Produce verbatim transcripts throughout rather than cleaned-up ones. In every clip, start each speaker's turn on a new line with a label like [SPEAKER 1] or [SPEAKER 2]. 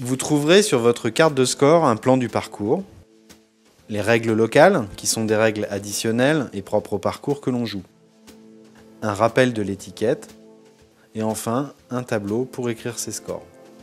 [SPEAKER 1] Vous trouverez sur votre carte de score un plan du parcours, les règles locales, qui sont des règles additionnelles et propres au parcours que l'on joue, un rappel de l'étiquette, et enfin un tableau pour écrire ses scores.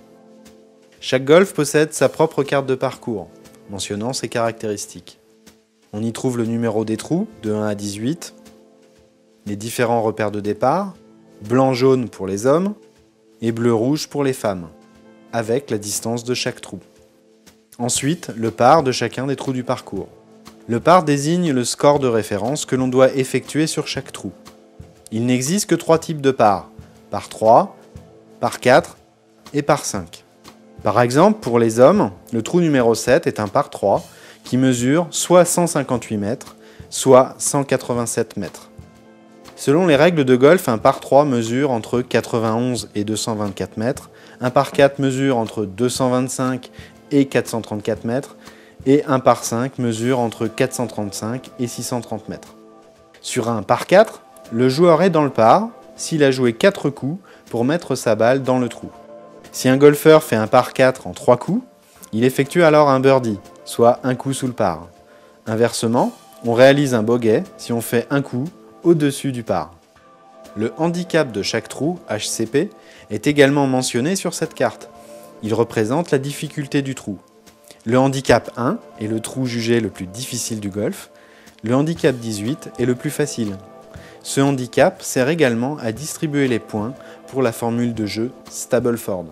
[SPEAKER 1] Chaque golf possède sa propre carte de parcours, mentionnant ses caractéristiques. On y trouve le numéro des trous, de un à dix-huit, les différents repères de départ, blanc-jaune pour les hommes et bleu-rouge pour les femmes, avec la distance de chaque trou. Ensuite, le par de chacun des trous du parcours. Le par désigne le score de référence que l'on doit effectuer sur chaque trou. Il n'existe que trois types de par, par trois, par quatre et par cinq. Par exemple, pour les hommes, le trou numéro sept est un par trois qui mesure soit cent cinquante-huit mètres, soit cent quatre-vingt-sept mètres. Selon les règles de golf, un par trois mesure entre quatre-vingt-onze et deux cent vingt-quatre mètres, un par quatre mesure entre deux cent vingt-cinq et quatre cent trente-quatre mètres, et un par cinq mesure entre quatre cent trente-cinq et six cent trente mètres. Sur un par quatre, le joueur est dans le par s'il a joué quatre coups pour mettre sa balle dans le trou. Si un golfeur fait un par quatre en trois coups, il effectue alors un birdie, soit un coup sous le par. Inversement, on réalise un bogey si on fait un coup au-dessus du par. Le handicap de chaque trou, H C P, est également mentionné sur cette carte. Il représente la difficulté du trou. Le handicap un est le trou jugé le plus difficile du golf. Le handicap dix-huit est le plus facile. Ce handicap sert également à distribuer les points pour la formule de jeu Stableford.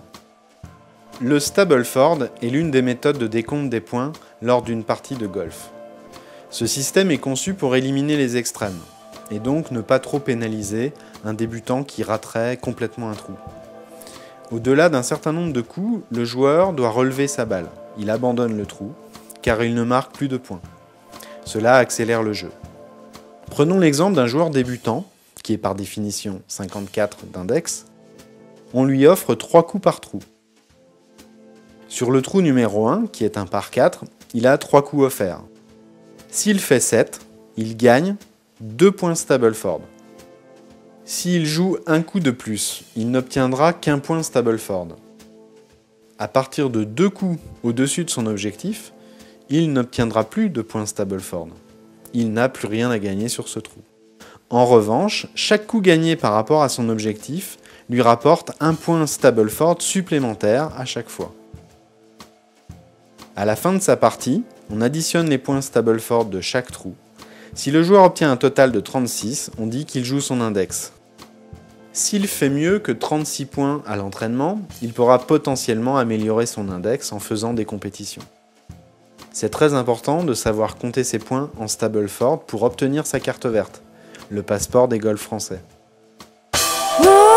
[SPEAKER 1] Le Stableford est l'une des méthodes de décompte des points lors d'une partie de golf. Ce système est conçu pour éliminer les extrêmes, et donc ne pas trop pénaliser un débutant qui raterait complètement un trou. Au-delà d'un certain nombre de coups, le joueur doit relever sa balle. Il abandonne le trou, car il ne marque plus de points. Cela accélère le jeu. Prenons l'exemple d'un joueur débutant, qui est par définition cinquante-quatre d'index. On lui offre trois coups par trou. Sur le trou numéro un, qui est un par quatre, il a trois coups offerts. S'il fait sept, il gagne deux points Stableford. S'il joue un coup de plus, il n'obtiendra qu'un point Stableford. À partir de deux coups au-dessus de son objectif, il n'obtiendra plus de points Stableford. Il n'a plus rien à gagner sur ce trou. En revanche, chaque coup gagné par rapport à son objectif lui rapporte un point Stableford supplémentaire à chaque fois. À la fin de sa partie, on additionne les points Stableford de chaque trou. Si le joueur obtient un total de trente-six, on dit qu'il joue son index. S'il fait mieux que trente-six points à l'entraînement, il pourra potentiellement améliorer son index en faisant des compétitions. C'est très important de savoir compter ses points en Stableford pour obtenir sa carte verte, le passeport des golfs français.